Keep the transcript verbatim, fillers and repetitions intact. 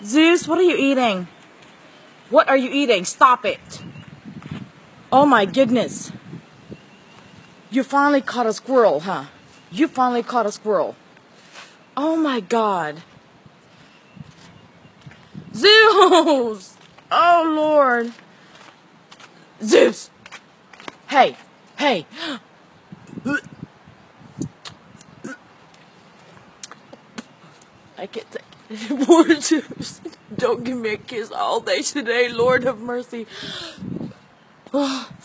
Zeus, what are you eating? What are you eating? Stop it. Oh my goodness. You finally caught a squirrel, huh? You finally caught a squirrel. Oh my God. Zeus! Oh Lord. Zeus! Hey, hey. I can't take it anymore, Zeus. Don't give me a kiss all day today, Lord have mercy.